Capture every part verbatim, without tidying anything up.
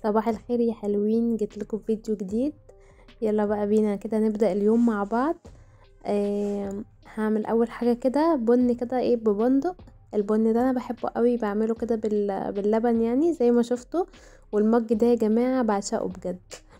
صباح الخير يا حلوين، جيت لكم فيديو جديد. يلا بقى بينا كده نبدأ اليوم مع بعض. آه هعمل اول حاجة كده بن كده ايه ببندق. البن ده انا بحبه قوي، بعمله كده بال... باللبن يعني زي ما شفتوا. والمج ده يا جماعة بعشقه بجد.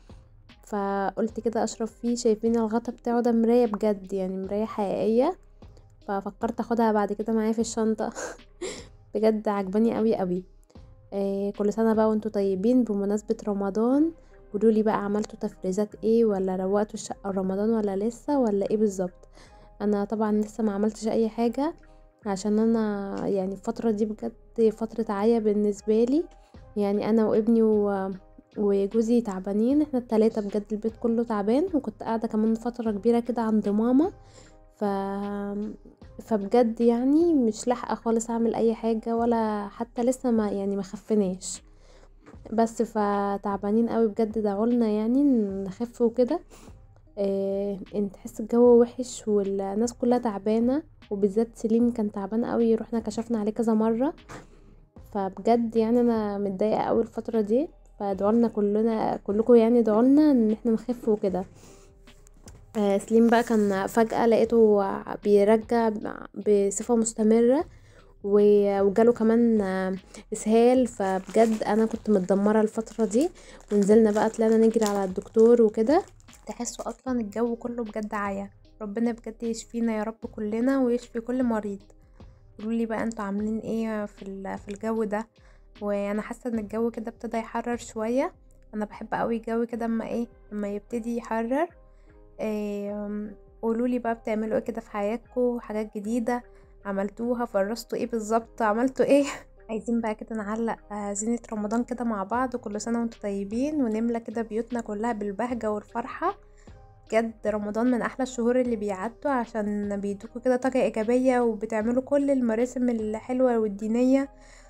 فقلت كده اشرب فيه. شايفين الغطا بتاعه ده مراية بجد، يعني مراية حقيقية. ففكرت اخدها بعد كده معايا في الشنطة. بجد عجباني قوي قوي. آه كل سنة بقى وانتوا طيبين بمناسبة رمضان. قولولي بقى عملتوا تفريزات ايه، ولا روقتوا الشقة رمضان ولا لسه ولا ايه بالظبط. انا طبعا لسه ما عملتش اي حاجة، عشان انا يعني الفترة دي بجد فترة عيا بالنسبة لي. يعني انا وابني و... وجوزي تعبانين، احنا التلاتة بجد البيت كله تعبان. وكنت قاعدة كمان فترة كبيرة كده عند ماما. ف فبجد يعني مش لاحقه خالص اعمل اي حاجه، ولا حتى لسه ما يعني ما خفناش. بس فتعبانين قوي بجد، دعولنا يعني نخف وكده. إيه انت تحس الجو وحش والناس كلها تعبانه، وبالذات سليم كان تعبان قوي، رحنا كشفنا عليه كذا مره. فبجد يعني انا متضايقه قوي الفتره دي. فادعولنا كلنا كلكم، يعني ادعولنا ان احنا نخف وكده. آه، سليم بقى كان فجأة لقيته بيرجع بصفة مستمرة. و- وجاله كمان آه، اسهال. فبجد انا كنت متدمرة الفترة دي. ونزلنا بقى طلعنا نجري على الدكتور وكده. تحسوا اصلا الجو كله بجد عيا. ربنا بجد يشفينا يا رب كلنا، ويشفي كل مريض. قولولي بقى انتوا عاملين ايه في ال- في الجو ده. وانا حاسه ان الجو كده ابتدى يحرر شويه. انا بحب قوي الجو كده اما ايه اما يبتدي يحرر. آم، قولولي بقى بتعملوا ايه كده في حياتكم، حاجات جديدة عملتوها، فرستوا ايه بالظبط، عملتوا ايه؟ عايزين بقى كده نعلق آه، زينة رمضان كده مع بعض. كل سنة وانتم طيبين، ونملى كده بيوتنا كلها بالبهجة والفرحة. بجد رمضان من احلى الشهور اللي بيعدوا، عشان بيدوكوا كده طاقة ايجابية، وبتعملوا كل المراسم الحلوة والدينية.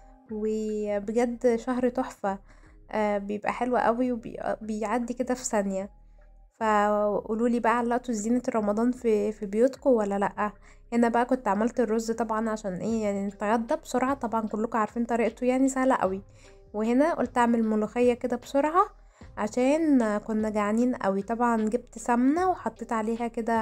وبجد شهر تحفة. آه، بيبقى حلو قوي وبيعدي كده في ثانية. فقولولي بقى علقتوا زينة رمضان في في بيوتكم ولا لأ. هنا بقى كنت عملت الرز طبعا، عشان ايه يعني نتغدى بسرعة. طبعا كلكم عارفين طريقته، يعني سهلة قوي. وهنا قلت اعمل ملوخية كده بسرعة، عشان كنا جعانين قوي. طبعا جبت سمنة وحطيت عليها كده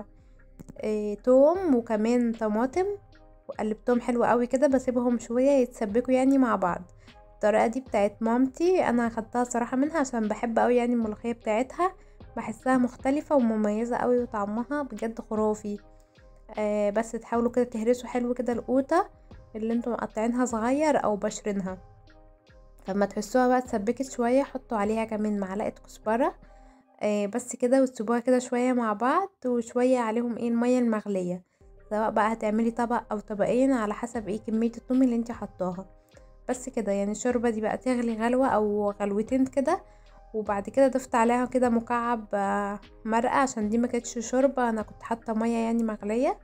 إيه توم وكمان طماطم، وقلبتهم حلو قوي كده. بسيبهم شوية يتسبكوا يعني مع بعض. الطريقة دي بتاعت مامتي، انا خدتها صراحة منها، عشان بحب قوي يعني الملوخية بتاعتها. بحسها مختلفة ومميزة قوي، وطعمها بجد خرافي. آه بس تحاولوا كده تهرسوا حلو كده القوطة اللي انتوا مقطعينها صغير او بشرينها. لما تحسوها بقى اتسبكت شوية، حطوا عليها كمان معلقة كزبرة. آه بس كده، وتسيبوها كده شوية مع بعض، وشوية عليهم ايه المية المغلية. سواء بقى هتعملي طبق او طبقين على حسب ايه كمية الثوم اللي انت حطاها. بس كده يعني الشوربة دي بقى تغلي غلوة او غلوتين كده. وبعد كده ضفت عليها كده مكعب آه، مرقة، عشان دي ما كانتش شوربة، انا كنت حاطة مية يعني مغلية.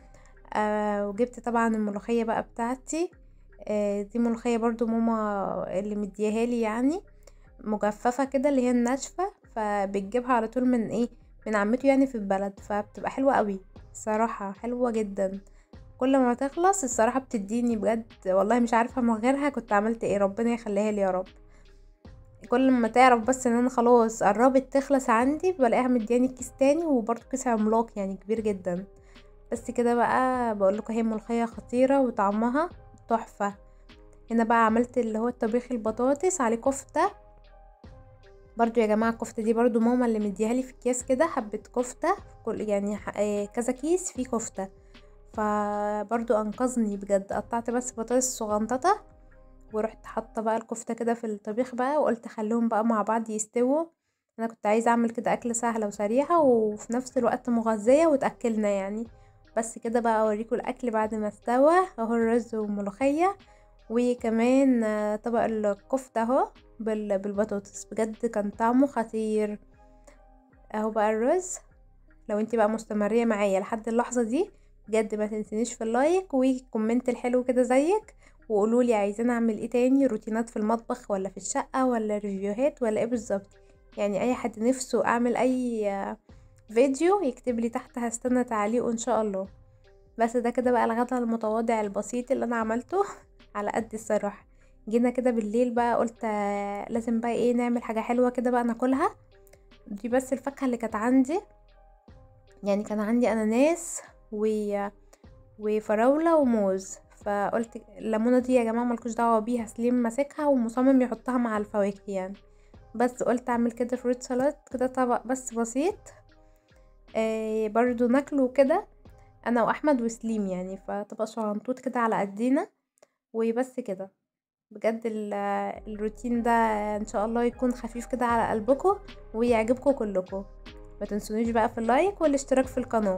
آه وجبت طبعا الملوخية بقى بتاعتي. آه دي ملوخية برضو ماما اللي مديها لي، يعني مجففة كده اللي هي الناشفة. فبتجيبها على طول من ايه من عمته يعني في البلد. فبتبقى حلوة قوي، الصراحة حلوة جدا. كل ما تخلص الصراحة بتديني بجد، والله مش عارفة من غيرها كنت عملت ايه. ربنا يخليها لي يا رب. كل ما تعرف بس ان انا خلاص قربت تخلص عندي، بلاقيها مدياني كيس تاني، وبرضه كيس عملاق يعني كبير جدا. بس كده بقى بقول لكم، هي ملوخيه خطيره وطعمها تحفه. هنا بقى عملت اللي هو الطبيخ البطاطس عليه كفته. برضو يا جماعه الكفته دي برضو ماما اللي مديها لي في اكياس كده، حبه كفته. كل يعني ح- آه، كذا كيس فيه كفته. فبرضو انقذني بجد. قطعت بس بطاطس صغنططه، ورحت حاطه بقى الكفته كده في الطبيخ بقى، وقلت خليهم بقى مع بعض يستووا. انا كنت عايزه اعمل كده اكل سهله وسريعه، وفي نفس الوقت مغذيه وتاكلنا يعني. بس كده بقى اوريكم الاكل بعد ما استوى. اهو الرز والملوخيه، وكمان آه، طبق الكفته اهو بال- بالبطاطس. بجد كان طعمه خطير. اهو بقى الرز. لو انت بقى مستمرية معايا لحد اللحظة دي، بجد ما تنسينيش في اللايك والكومنت الحلو كده زيك. وقولولي عايزين اعمل ايه تاني، روتينات في المطبخ ولا في الشقة ولا ريفيوهات ولا ايه بالظبط. يعني اي حد نفسه اعمل اي آه، فيديو يكتب لي تحت، هستنى تعليقه ان شاء الله. بس ده كده بقى الغدا المتواضع البسيط اللي انا عملته. على قد الصراحة. جينا كده بالليل بقى قلت آه، لازم بقى ايه نعمل حاجة حلوة كده بقى ناكلها. دي بس الفاكهة اللي كانت عندي، يعني كان عندي اناناس و... وفراولة وموز. فقلت الليمونة دي يا جماعة ملكوش دعوة بيها، سليم ماسكها ومصمم يحطها مع الفواكه يعني. بس قلت اعمل كده فروت سلطات كده، طبق بس بسيط آه برضو ناكله كده انا واحمد وسليم يعني، فطبق شغنطوط كده على قدينا وبس كده. بجد ال- الروتين ده ان شاء الله يكون خفيف كده على قلبكم ويعجبكم كلكم. ما تنسونيش بقى في اللايك والاشتراك في القناة.